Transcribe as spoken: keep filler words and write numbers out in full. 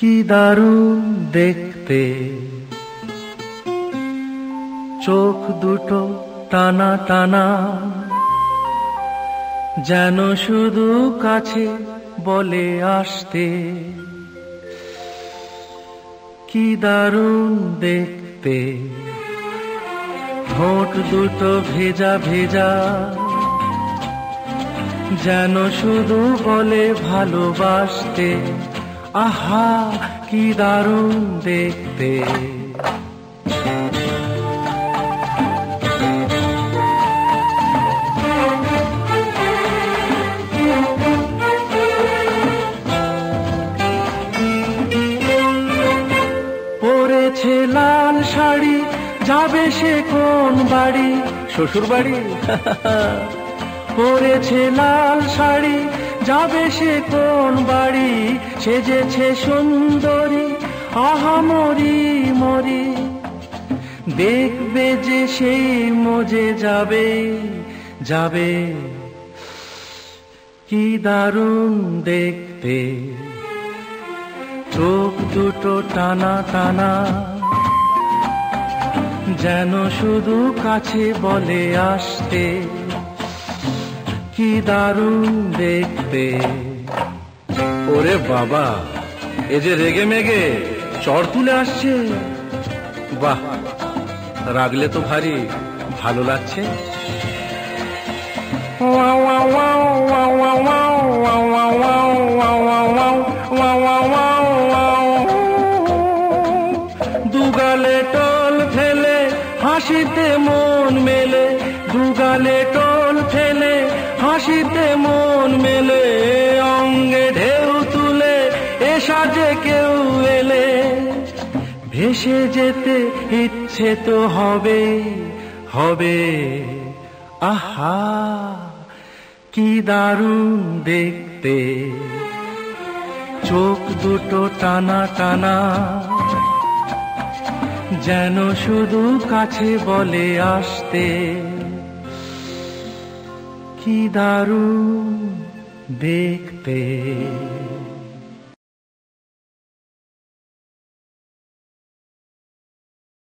কি দারুণ দেখতে, চোখ দুটো টানা টানা, যেন শুধু কাছে বলে আসতে। কি দারুণ দেখতে, ঠোঁট দুটো ভেজা ভেজা, যেন শুধু বলে ভালোবাসতে। আহা কি দারুণ দেখতে। পরেছে লাল শাড়ি, যাবে সে কোন বাড়ি? শ্বশুর বাড়ি। পরেছে লাল শাড়ি, যাবে সে কোন বাড়ি? সেজেছে সুন্দরী, আহা মরি মরি, দেখবে যে সেই মজে যাবে যাবে। কি দারুণ দেখতে, চোখ দুটো টানা টানা, যেন শুধু কাছে বলে আসতে। কি দারুণ দেখতে। ওরে বাবা, এ যে রেগে মেগে চড় তুলে আসছে। বাহ, রাগলে তো ভারী ভালো লাগছে। দুগালে টোল ফেলে হাসিতে মন মেলে, দুগালে টোল ফেলে হাসিতে মন মেলে, অঙ্গে ঢেউ তুলে এ সাজে কেউ এলে। ভেসে যেতে ইচ্ছে তো হবে হবে। আহা কি দারুণ দেখতে, চোখ দুটো টানা টানা, যেন শুধু কাছে বলে আসতে। কি দারুণ দেখতে।